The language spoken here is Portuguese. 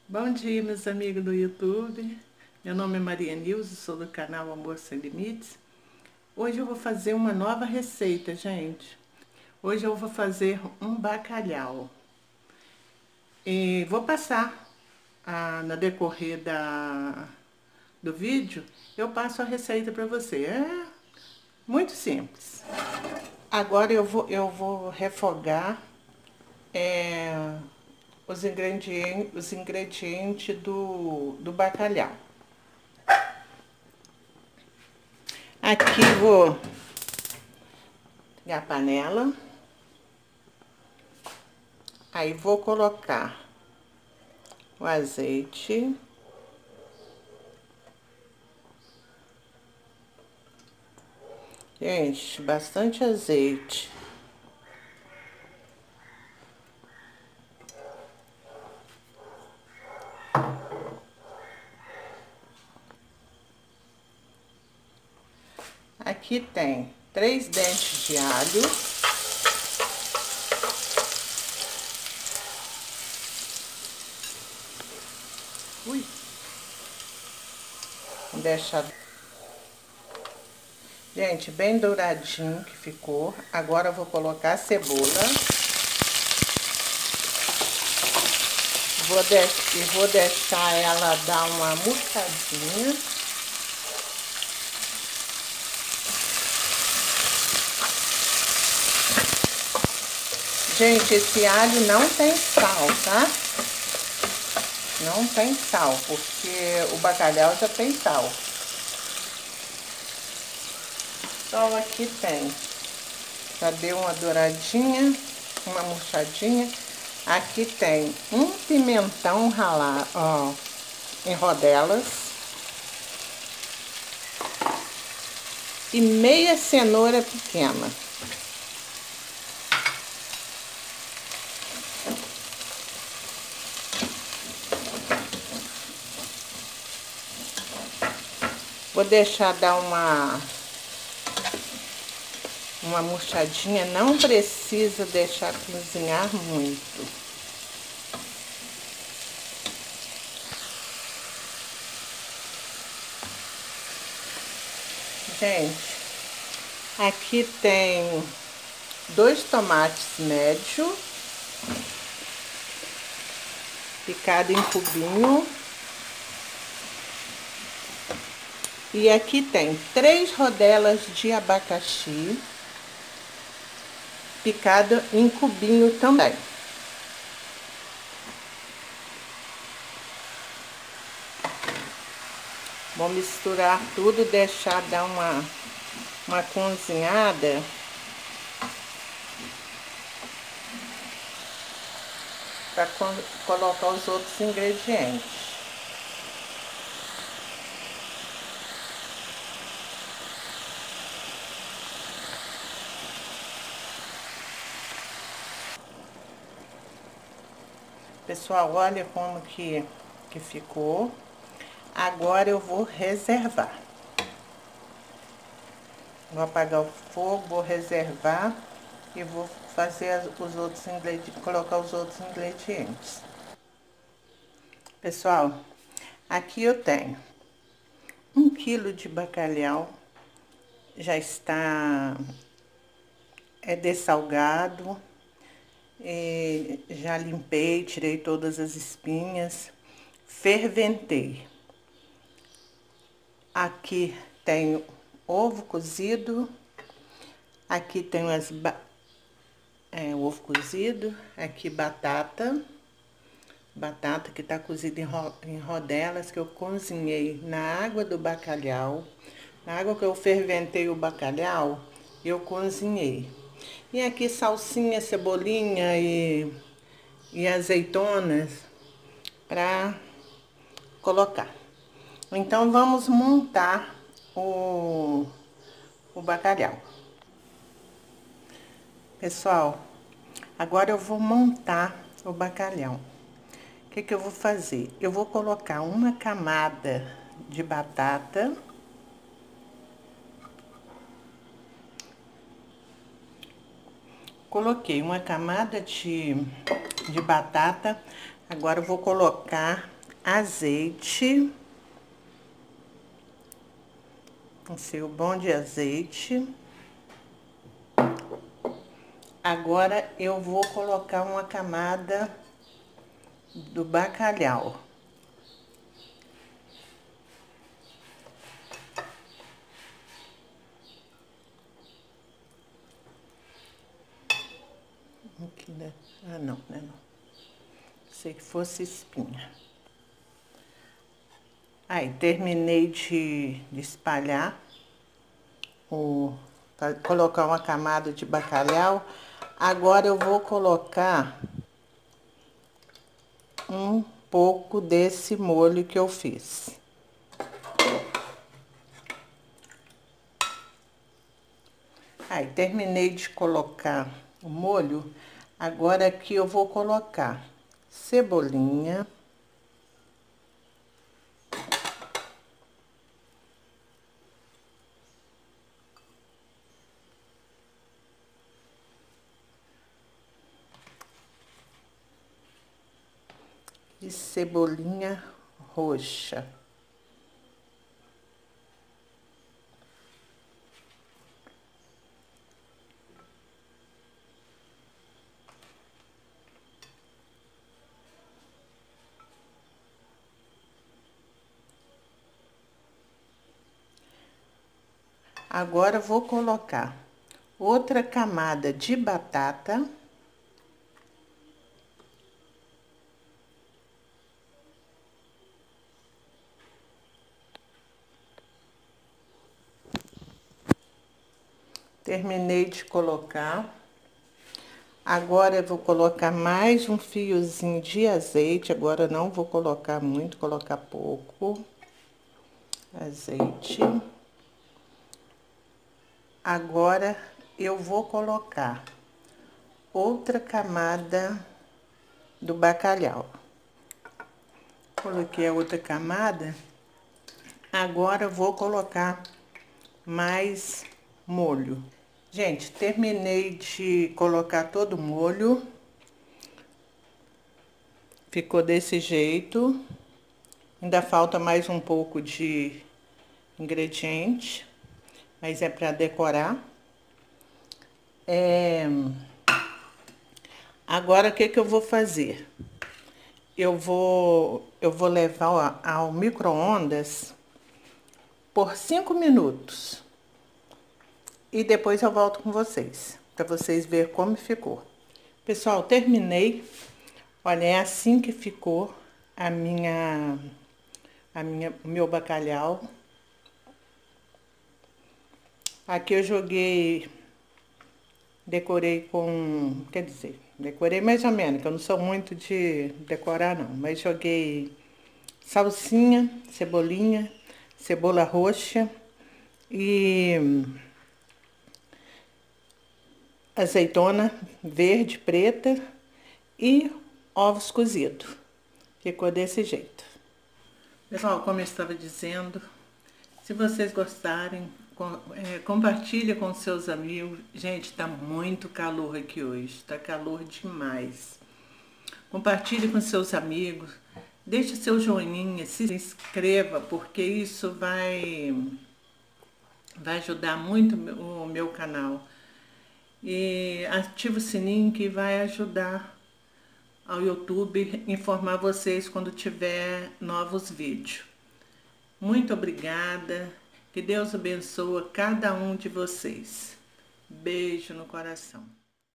Bom dia, meus amigos do YouTube. Meu nome é Maria Nilza, sou do canal Amor Sem Limites. Hoje eu vou fazer uma nova receita, gente. Hoje eu vou fazer um bacalhau. E vou passar no decorrer do vídeo, eu passo a receita para você. É muito simples. Agora eu vou refogar os ingredientes do bacalhau. Aqui vou pegar a panela, aí vou colocar o azeite, gente, bastante azeite. Aqui tem 3 dentes de alho. Ui. Vou deixar, gente, bem douradinho que ficou. Agora eu vou colocar a cebola. Vou deixar ela dar uma murchadinha. Gente, esse alho não tem sal, tá? Não tem sal, porque o bacalhau já tem sal. Só aqui tem. Já deu uma douradinha, uma murchadinha. Aqui tem um pimentão ralado, ó, em rodelas. E meia cenoura pequena. Vou deixar dar uma murchadinha, não precisa deixar cozinhar muito. Gente, aqui tem 2 tomates médios, picado em cubinho. E aqui tem 3 rodelas de abacaxi, picado em cubinho também. Vou misturar tudo, deixar dar uma cozinhada. Para colocar os outros ingredientes. Pessoal, olha como que ficou. Agora eu vou reservar. Vou apagar o fogo, vou reservar e vou fazer os outros ingredientes, colocar os outros ingredientes. Pessoal, aqui eu tenho 1 quilo de bacalhau, já está dessalgado. Já limpei, tirei todas as espinhas, ferventei. Aqui tenho ovo cozido, aqui tenho ovo cozido, aqui batata que tá cozida em rodelas, que eu cozinhei na água do bacalhau. Na água que eu ferventei o bacalhau, eu cozinhei. E aqui salsinha, cebolinha e azeitonas para colocar. Então, vamos montar o bacalhau. Pessoal, agora eu vou montar o bacalhau. O que eu vou fazer? Eu vou colocar uma camada de batata. Coloquei uma camada de batata. Agora eu vou colocar azeite, um fio bom de azeite. Agora eu vou colocar uma camada do bacalhau. Aqui, né? Ah, não, né? Não. Sei que fosse espinha. Aí, terminei de espalhar, colocar uma camada de bacalhau. Agora eu vou colocar um pouco desse molho que eu fiz. Aí, terminei de colocar o molho. Agora aqui eu vou colocar cebolinha. E cebolinha roxa. Agora vou colocar outra camada de batata. Terminei de colocar. Agora eu vou colocar mais um fiozinho de azeite. Agora não vou colocar muito, colocar pouco azeite. Agora eu vou colocar outra camada do bacalhau. Coloquei a outra camada. Agora eu vou colocar mais molho. Gente, terminei de colocar todo o molho. Ficou desse jeito. Ainda falta mais um pouco de ingrediente, mas é para decorar. Agora o que eu vou fazer? Eu vou levar ao micro-ondas por 5 minutos. E depois eu volto com vocês, para vocês verem como ficou. Pessoal, terminei. Olha, é assim que ficou o meu bacalhau. Aqui eu joguei, decorei com, quer dizer, decorei mais ou menos, que eu não sou muito de decorar não, mas joguei salsinha, cebolinha, cebola roxa e azeitona verde, preta e ovos cozidos. Ficou desse jeito. Pessoal, como eu estava dizendo, se vocês gostarem, compartilha com seus amigos. Gente, tá muito calor aqui hoje, tá calor demais. Compartilhe com seus amigos, deixe seu joinha, se inscreva, porque isso vai ajudar muito o meu canal. E ative o sininho que vai ajudar ao YouTube informar vocês quando tiver novos vídeos. Muito obrigada. Que Deus abençoe cada um de vocês. Beijo no coração.